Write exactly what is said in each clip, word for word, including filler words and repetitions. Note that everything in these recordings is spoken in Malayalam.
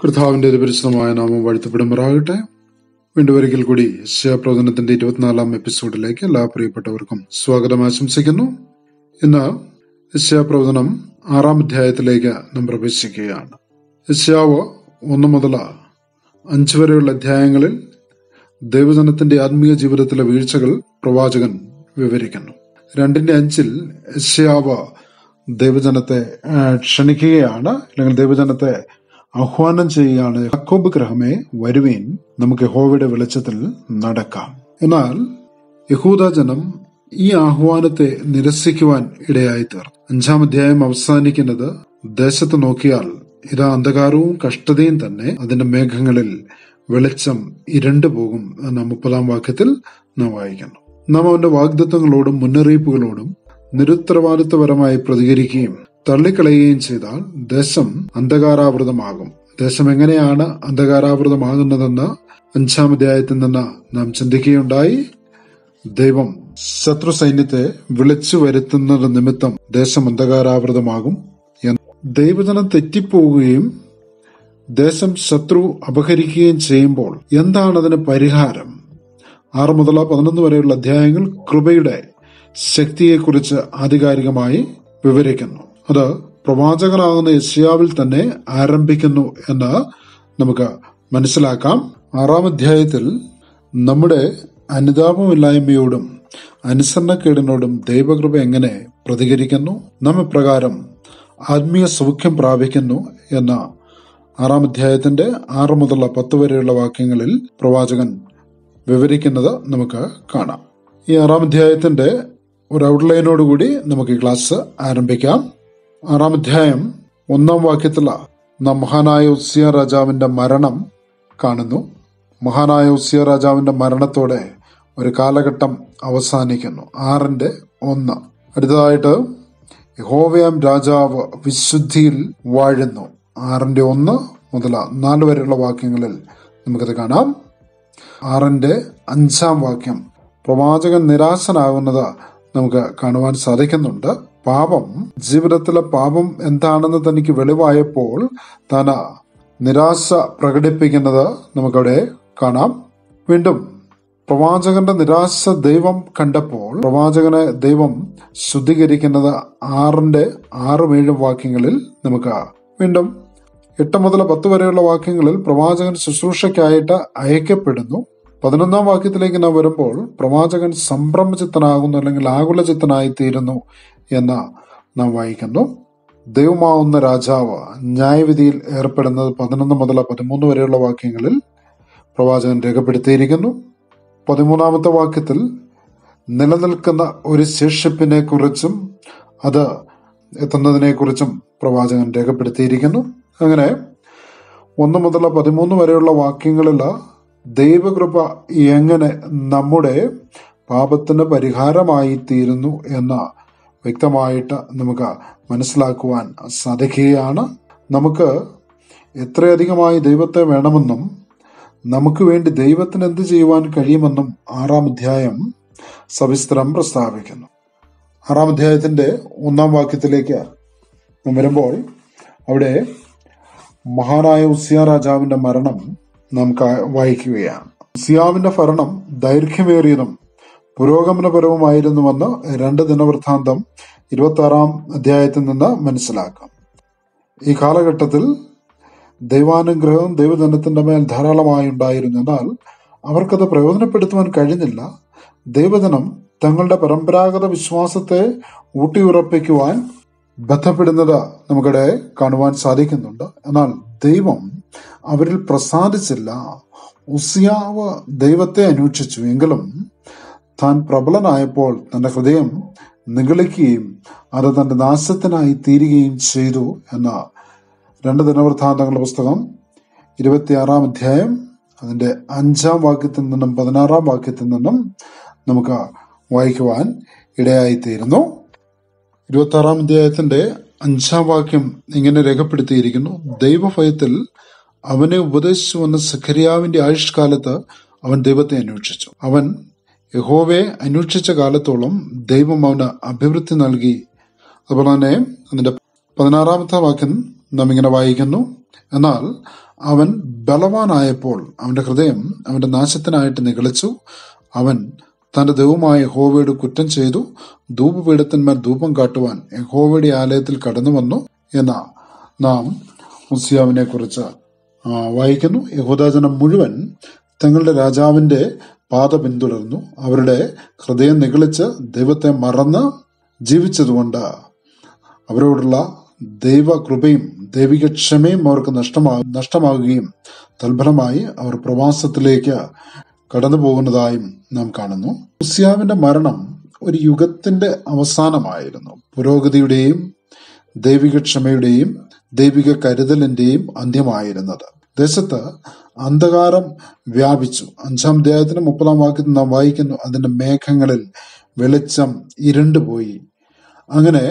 കർത്താവിന്റെ പരിശുദ്ധമായ നാമം വാഴ്ത്തപ്പെടുമാറാകട്ടെ. വീണ്ടും ഒരിക്കൽ കൂടി യശയ്യാപ്രവചനത്തിന്റെ ഇരുപത്തിനാലാം എപ്പിസോഡിലേക്ക് എല്ലാ പ്രിയപ്പെട്ടവർക്കും സ്വാഗതം ആശംസിക്കുന്നു. ഇന്ന് യശയ്യാപ്രവചനം ആറാം അധ്യായത്തിലേക്ക് നാം പ്രവേശിക്കുകയാണ്. യശയ്യാവ് ഒന്ന് മുതൽ അഞ്ച് വരെയുള്ള അധ്യായങ്ങളിൽ ദൈവജനത്തിന്റെ ആത്മീയ ജീവിതത്തിലെ വീഴ്ചകൾ പ്രവാചകൻ വിവരിക്കുന്നു. രണ്ടിന്റെ അഞ്ചിൽ യശയ്യാവ് ദൈവജനത്തെ ക്ഷണിക്കുകയാണ്, അല്ലെങ്കിൽ ദൈവജനത്തെ ആഹ്വാനം ചെയ്യുകയാണ്. യാക്കോബ് ഗൃഹമേ വരുവീൻ, നമുക്ക് യഹോവയുടെ വെളിച്ചത്തിൽ നടക്കാം. എന്നാൽ യഹൂദ ജനം ഈ ആഹ്വാനത്തെ നിരസിക്കുവാൻ ഇടയായി തീർന്നു. അഞ്ചാം അധ്യായം അവസാനിക്കുന്നത് ദേശത്ത് നോക്കിയാൽ ഇതാ അന്ധകാരവും കഷ്ടതയും തന്നെ, അതിന്റെ മേഘങ്ങളിൽ വെളിച്ചം ഇരുണ്ടു പോകും എന്ന മുപ്പതാം വാക്യത്തിൽ നാം വായിക്കുന്നു. നാം അവന്റെ വാഗ്ദത്തങ്ങളോടും മുന്നറിയിപ്പുകളോടും നിരുത്തരവാദിത്വപരമായി പ്രതികരിക്കുകയും തള്ളിക്കളയുകയും ചെയ്താൽ ദേശം അന്ധകാരാവൃതമാകും. ദേശം എങ്ങനെയാണ് അന്ധകാരാവൃതമാകുന്നതെന്ന് അഞ്ചാം അധ്യായത്തിൽ നിന്ന് നാം ചിന്തിക്കുകയുണ്ടായി. ദൈവം ശത്രു സൈന്യത്തെ വിളിച്ചു വരുത്തുന്നത് നിമിത്തം ദേശം അന്ധകാരാവൃതമാകും. ദൈവജനം തെറ്റിപ്പോവുകയും ദേശം ശത്രു അപഹരിക്കുകയും ചെയ്യുമ്പോൾ എന്താണ് അതിന് പരിഹാരം? ആറ് മുതൽ പതിനൊന്ന് വരെയുള്ള അധ്യായങ്ങൾ കൃപയുടെ ശക്തിയെക്കുറിച്ച് ആധികാരികമായി വിവരിക്കുന്നു. അത് പ്രവാചകനാകുന്ന യെശയ്യാവിൽ തന്നെ ആരംഭിക്കുന്നു എന്ന് നമുക്ക് മനസ്സിലാക്കാം. ആറാം അധ്യായത്തിൽ നമ്മുടെ അനുതാപമില്ലായ്മയോടും അനുസരണക്കേടിനോടും ദൈവകൃപ എങ്ങനെ പ്രതികരിക്കുന്നു, നാം ഇപ്രകാരം ആത്മീയ സൗഖ്യം പ്രാപിക്കുന്നു എന്ന ആറാം അധ്യായത്തിന്റെ ആറ് മുതൽ പത്ത് വരെയുള്ള വാക്യങ്ങളിൽ പ്രവാചകൻ വിവരിക്കുന്നത് നമുക്ക് കാണാം. ഈ ആറാം അധ്യായത്തിന്റെ ഒരു ഔട്ട്ലൈനോടുകൂടി നമുക്ക് ഈ ക്ലാസ് ആരംഭിക്കാം. ആറാം അധ്യായം ഒന്നാം വാക്യത്തിൽ നാം മഹാനായ ഉസ്സിയ രാജാവിന്റെ മരണം കാണുന്നു. മഹാനായ ഉസ്സിയ രാജാവിന്റെ മരണത്തോടെ ഒരു കാലഘട്ടം അവസാനിക്കുന്നു. ആറിന്റെ ഒന്ന്. അടുത്തതായിട്ട് യഹോവയാം രാജാവ് വിശുദ്ധിയിൽ വാഴുന്നു. ആറിന്റെ ഒന്ന് മുതൽ നാല് വരെയുള്ള വാക്യങ്ങളിൽ നമുക്കത് കാണാം. ആറിന്റെ അഞ്ചാം വാക്യം പ്രവാചകൻ നിരാശനാകുന്നത് നമുക്ക് കാണുവാൻ സാധിക്കുന്നുണ്ട്. പാപം, ജീവിതത്തിലെ പാപം എന്താണെന്ന് തനിക്ക് വെളിവായപ്പോൾ താൻ നിരാശ പ്രകടിപ്പിക്കുന്നത് നമുക്കവിടെ കാണാം. വീണ്ടും പ്രവാചകന്റെ നിരാശ ദൈവം കണ്ടപ്പോൾ പ്രവാചകനെ ദൈവം ശുദ്ധീകരിക്കുന്നത് ആറിന്റെ ആറും ഏഴും വാക്യങ്ങളിൽ നമുക്ക് വീണ്ടും എട്ട് മുതൽ പത്ത് വരെയുള്ള വാക്യങ്ങളിൽ പ്രവാചകൻ ശുശ്രൂഷയ്ക്കായിട്ട് അയക്കപ്പെടുന്നു. പതിനൊന്നാം വാക്യത്തിലേക്ക് നാം വരുമ്പോൾ പ്രവാചകൻ സംഭ്രമചിത്തനാകുന്നു, അല്ലെങ്കിൽ ആകുലചിത്തനായി തീരുന്നു എന്ന് നാം വായിക്കുന്നു. ദൈവമാവുന്ന രാജാവ് ന്യായവിധിയിൽ ഏർപ്പെടുന്നത് പതിനൊന്ന് മുതൽ പതിമൂന്ന് വരെയുള്ള വാക്യങ്ങളിൽ പ്രവാചകൻ രേഖപ്പെടുത്തിയിരിക്കുന്നു. പതിമൂന്നാമത്തെ വാക്യത്തിൽ നിലനിൽക്കുന്ന ഒരു ശേഷിപ്പിനെ കുറിച്ചും അത് എത്തുന്നതിനെ കുറിച്ചും പ്രവാചകൻ രേഖപ്പെടുത്തിയിരിക്കുന്നു. അങ്ങനെ ഒന്ന് മുതൽ പതിമൂന്ന് വരെയുള്ള വാക്യങ്ങളിൽ ദൈവകൃപ എങ്ങനെ നമ്മുടെ പാപത്തിന് പരിഹാരമായി തീരുന്നു എന്ന് വ്യക്തമായിട്ട് നമുക്ക് മനസ്സിലാക്കുവാൻ സാധിക്കുകയാണ്. നമുക്ക് എത്രയധികമായി ദൈവത്തെ വേണമെന്നും നമുക്ക് വേണ്ടി ദൈവത്തിന് എന്ത് ചെയ്യുവാൻ കഴിയുമെന്നും ആറാം അധ്യായം സവിസ്തരം പ്രസ്താവിക്കുന്നു. ആറാം അധ്യായത്തിന്റെ ഒന്നാം വാക്യത്തിലേക്ക് വരുമ്പോൾ അവിടെ മഹാനായ ഉസ്സിയ രാജാവിന്റെ മരണം നാം വായിക്കുകയാണ്. ഉസ്സിയാവിന്റെ ഭരണം ദൈർഘ്യമേറിയതും പുരോഗമനപരവുമായിരുന്നുവെന്ന് രണ്ട് ദിനവൃത്താന്തം ഇരുപത്തി ആറാം അധ്യായത്തിൽ നിന്ന് മനസ്സിലാക്കാം. ഈ കാലഘട്ടത്തിൽ ദൈവാനുഗ്രഹം ദൈവജനത്തിന്റെ മേൽ ധാരാളമായി ഉണ്ടായിരുന്നു. എന്നാൽ അവർക്കത് പ്രയോജനപ്പെടുത്തുവാൻ കഴിഞ്ഞില്ല. ദൈവജനം തങ്ങളുടെ പരമ്പരാഗത വിശ്വാസത്തെ ഊട്ടിയുറപ്പിക്കുവാൻ ബന്ധപ്പെടുന്നത് നമുക്കിടെ കാണുവാൻ സാധിക്കുന്നുണ്ട്. എന്നാൽ ദൈവം അവരിൽ പ്രസാദിച്ചില്ല. ഉസ്സിയാവ് ദൈവത്തെ അന്വേഷിച്ചു, എങ്കിലും താൻ പ്രബലനായപ്പോൾ തന്റെ ഹൃദയം നിഗളിക്കുകയും അത് തന്റെ നാശത്തിനായി തീരുകയും ചെയ്തു എന്ന രണ്ട് ദിനവൃത്താന്തങ്ങളുടെ പുസ്തകം ഇരുപത്തിയാറാം അധ്യായം അതിന്റെ അഞ്ചാം വാക്യത്തിൽ നിന്നും പതിനാറാം വാക്യത്തിൽ നിന്നും നമുക്ക് വായിക്കുവാൻ ഇടയായിത്തീരുന്നു. ഇരുപത്തി ആറാം അധ്യായത്തിന്റെ അഞ്ചാം വാക്യം ഇങ്ങനെ രേഖപ്പെടുത്തിയിരിക്കുന്നു: ദൈവഭയത്തിൽ അവനെ ഉപദേശിച്ചു വന്ന സഖരിയാവിന്റെ ആയുഷ്കാലത്ത് അവൻ ദൈവത്തെ അന്വേഷിച്ചു. അവൻ യഹോവയെ അന്വേഷിച്ച കാലത്തോളം ദൈവം അവന് അഭിവൃദ്ധി നൽകി. അതുപോലെ തന്നെ അതിന്റെ പതിനാറാമത്തെ വാക്യം നാം ഇങ്ങനെ വായിക്കുന്നു: എന്നാൽ അവൻ ബലവാനായപ്പോൾ അവന്റെ ഹൃദയം അവന്റെ നാശത്തിനായിട്ട് നിഗളിച്ചു. അവൻ തന്റെ ദൈവമായ യഹോവയോട് കുറ്റം ചെയ്തു. ധൂപപീഠത്തിന്മേൽ ധൂപം കാട്ടുവാൻ യഹോവയുടെ ആലയത്തിൽ കടന്നു വന്നു എന്ന നാം ഉസ്സിയാവിനെ കുറിച്ച് വായിക്കുന്നു. യഹൂദാജനം മുഴുവൻ തങ്ങളുടെ രാജാവിന്റെ പാത പിന്തുടർന്നു. അവരുടെ ഹൃദയം നിഗളിച്ച് ദൈവത്തെ മറന്ന് ജീവിച്ചതുകൊണ്ട് അവരോടുള്ള ദൈവകൃപയും ദൈവിക ക്ഷമയും അവർക്ക് നഷ്ടമാ നഷ്ടമാകുകയും തൽഫലമായി അവർ പ്രവാസത്തിലേക്ക് കടന്നു പോകുന്നതായും നാം കാണുന്നു. ഉസ്സിയാവിന്റെ മരണം ഒരു യുഗത്തിന്റെ അവസാനമായിരുന്നു. പുരോഗതിയുടെയും ദൈവിക ക്ഷമയുടെയും ദൈവിക കരുതലിന്റെയും അന്ത്യമായിരുന്നത്. ദേശത്ത് അന്ധകാരം വ്യാപിച്ചു. അഞ്ചാം അധ്യായത്തിന് മുപ്പതാം വാക്യത്തിൽ നാം വായിക്കുന്നു, അതിന്റെ മേഘങ്ങളിൽ വെളിച്ചം ഇരുണ്ടുപോയി. അങ്ങനെ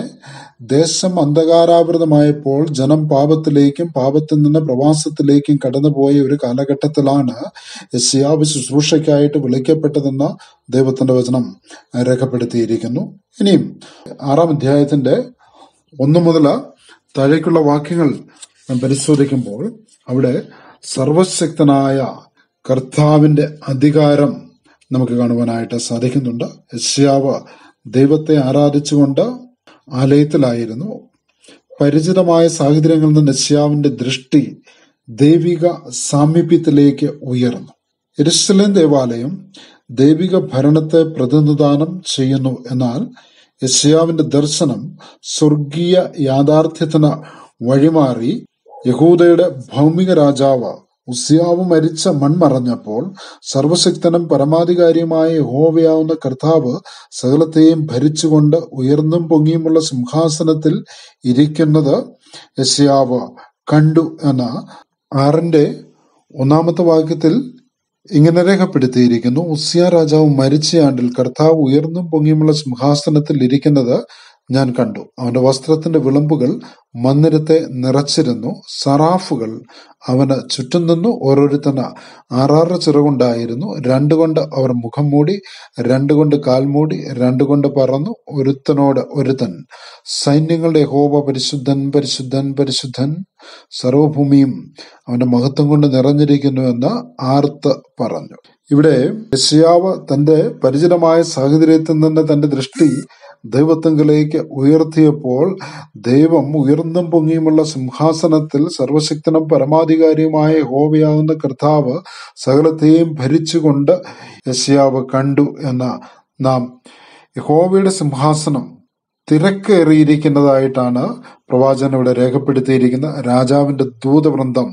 ദേശം അന്ധകാരാവൃതമായപ്പോൾ ജനം പാപത്തിലേക്കും പാപത്തിൽ നിന്ന് പ്രവാസത്തിലേക്കും കടന്നുപോയ ഒരു കാലഘട്ടത്തിലാണ് യെശയ്യാവ് ശുശ്രൂഷയ്ക്കായിട്ട് വിളിക്കപ്പെട്ടതെന്ന ദൈവത്തിന്റെ വചനം രേഖപ്പെടുത്തിയിരിക്കുന്നു. ഇനിയും ആറാം അധ്യായത്തിന്റെ ഒന്നു മുതൽ താഴേക്കുള്ള വാക്യങ്ങൾ നാം പരിശോധിക്കുമ്പോൾ അവിടെ സർവശക്തനായ കർത്താവിന്റെ അധികാരം നമുക്ക് കാണുവാനായിട്ട് സാധിക്കുന്നുണ്ട്. യെശയ്യാവ് ദൈവത്തെ ആരാധിച്ചുകൊണ്ട് ആലയത്തിലായിരുന്നു. പരിചിതമായ സാഹചര്യങ്ങളിൽ നിന്ന് യെശയ്യാവിന്റെ ദൃഷ്ടി ദൈവിക സാമീപ്യത്തിലേക്ക് ഉയർന്നു. യെരൂശലേം ദേവാലയം ദൈവിക ഭരണത്തെ പ്രതിനിധാനം ചെയ്യുന്നു. എന്നാൽ യെശയ്യാവിന്റെ ദർശനം സ്വർഗീയ യാഥാർത്ഥ്യത്തിന് വഴിമാറി. യഹൂദയുടെ ഭൗമിക രാജാവ് ഉസ്സിയാവ് മരിച്ച മൺമറഞ്ഞപ്പോൾ സർവശക്തനും പരമാധികാരിയുമായ യഹോവയാവുന്ന കർത്താവ് സകലത്തെയും ഭരിച്ചുകൊണ്ട് ഉയർന്നും പൊങ്ങിയുമുള്ള സിംഹാസനത്തിൽ ഇരിക്കുന്നത് യെശയ്യാവ് കണ്ടു എന്ന ആറിന്റെ ഒന്നാമത്തെ വാക്യത്തിൽ ഇങ്ങനെ രേഖപ്പെടുത്തിയിരിക്കുന്നു. ഉസ്സിയ രാജാവ് മരിച്ച ആണ്ടിൽ കർത്താവ് ഉയർന്നും പൊങ്ങിയുമുള്ള സിംഹാസനത്തിൽ ഇരിക്കുന്നത് ഞാൻ കണ്ടു. അവന്റെ വസ്ത്രത്തിന്റെ വിളമ്പുകൾ മന്ദിരത്തെ നിറച്ചിരുന്നു. സറാഫുകൾ അവന് ചുറ്റും നിന്നു. ഓരോരുത്തന് ആറാറ് ചിറകുണ്ടായിരുന്നു. രണ്ടുകൊണ്ട് അവർ മുഖം മൂടി, രണ്ടുകൊണ്ട് കാൽ മൂടി, രണ്ടുകൊണ്ട് പറന്നു. ഒരുത്തനോട് ഒരുത്തൻ, സൈന്യങ്ങളുടെ യഹോവ പരിശുദ്ധൻ പരിശുദ്ധൻ പരിശുദ്ധൻ, സർവഭൂമിയും അവന്റെ മഹത്വം കൊണ്ട് നിറഞ്ഞിരിക്കുന്നു എന്ന് ആർത്ത് പറഞ്ഞു. ഇവിടെ യെശയ്യാവ് തന്റെ പരിചിതമായ സാഹചര്യത്തിൽ നിന്ന് തന്റെ ദൃഷ്ടി ദൈവത്തിങ്കലേക്ക് ഉയർത്തിയപ്പോൾ ദൈവം ഉയർന്നും പൊങ്ങിയുമുള്ള സിംഹാസനത്തിൽ സർവശക്തനും പരമാധികാരിയുമായ യഹോവയാകുന്ന കർത്താവ് സകലത്തെയും ഭരിച്ചുകൊണ്ട് യെശയ്യാവ് കണ്ടു എന്ന നാം യഹോവയുടെ സിംഹാസനം തിരക്കേറിയിരിക്കുന്നതായിട്ടാണ് പ്രവാചകൻ ഇവിടെ രേഖപ്പെടുത്തിയിരിക്കുന്ന. രാജാവിന്റെ ദൂതവൃന്ദം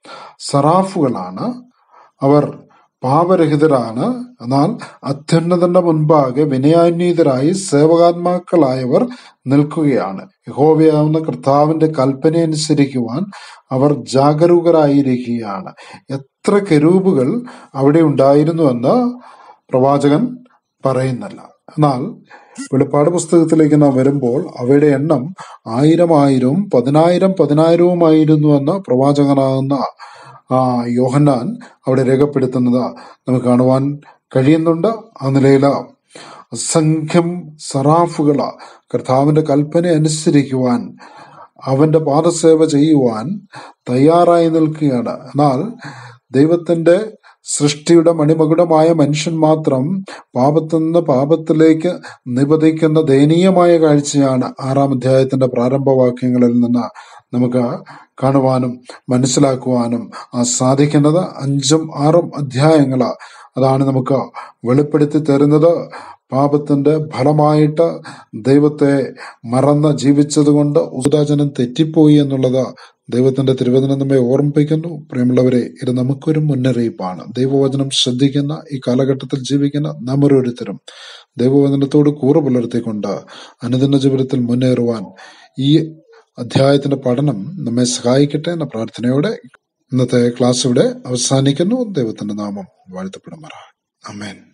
സറാഫുകളാണ്. അവർ പാപരഹിതരാണ്. എന്നാൽ അത്യുന്നതന്റെ മുൻപാകെ വിനയാന്വിതരായി സേവകാത്മാക്കളായവർ നിൽക്കുകയാണ്. യഹോവയാവുന്ന കർത്താവിന്റെ കൽപ്പന അനുസരിക്കുവാൻ അവർ ജാഗരൂകരായിരിക്കുകയാണ്. എത്ര കെരൂബുകൾ അവിടെ ഉണ്ടായിരുന്നു എന്ന് പ്രവാചകൻ പറയുന്നില്ല. എന്നാൽ വെളിപ്പാട് പുസ്തകത്തിലേക്ക് നാം വരുമ്പോൾ അവയുടെ എണ്ണം ആയിരം ആയിരവും പതിനായിരം പതിനായിരവുമായിരുന്നു എന്ന് പ്രവാചകനാകുന്ന ആ യോഹന്നാൻ അവിടെ രേഖപ്പെടുത്തുന്നത് നമുക്ക് കാണുവാൻ കഴിയുന്നുണ്ട്. ആ നിലയിൽ അസംഖ്യം സറാഫുകൾ കർത്താവിന്റെ കൽപ്പന അനുസരിക്കുവാൻ, അവന്റെ പാദസേവ ചെയ്യുവാൻ തയ്യാറായി നിൽക്കുകയാണ്. എന്നാൽ ദൈവത്തിന്റെ സൃഷ്ടിയുടെ മണിമകുടമായ മനുഷ്യൻ മാത്രം പാപത്തിൽ നിന്ന് പാപത്തിലേക്ക് നിപതിക്കുന്ന ദയനീയമായ കാഴ്ചയാണ് ആറാം അധ്യായത്തിന്റെ പ്രാരംഭവാക്യങ്ങളിൽ നിന്ന് നമുക്ക് കാണുവാനും മനസ്സിലാക്കുവാനും സാധിക്കുന്നത്. അഞ്ചും ആറും അധ്യായങ്ങള് അതാണ് നമുക്ക് വെളിപ്പെടുത്തി തരുന്നത്. പാപത്തിന്റെ ഫലമായിട്ട് ദൈവത്തെ മറന്ന് ജീവിച്ചത് കൊണ്ട് യഹൂദാജനം തെറ്റിപ്പോയി എന്നുള്ളത് ദൈവത്തിന്റെ തിരുവചനം നമ്മെ ഓർമ്മിപ്പിക്കുന്നു. പ്രിയമുള്ളവരെ, ഇത് നമുക്കൊരു മുന്നറിയിപ്പാണ്. ദൈവവചനം ശ്രദ്ധിക്കുന്ന ഈ കാലഘട്ടത്തിൽ ജീവിക്കുന്ന നാം ഓരോരുത്തരും ദൈവവചനത്തോട് കൂറ് പുലർത്തിക്കൊണ്ട് അനുദിന ജീവിതത്തിൽ മുന്നേറുവാൻ ഈ അധ്യായത്തിന്റെ പഠനം നമ്മെ സഹായിക്കട്ടെ എന്ന പ്രാർത്ഥനയോടെ ഇന്നത്തെ ക്ലാസ് ഇവിടെ അവസാനിക്കുന്നു. ദൈവത്തിന്റെ നാമം വാഴ്ത്തപ്പെടുമാറാകട്ടെ. ആമേൻ.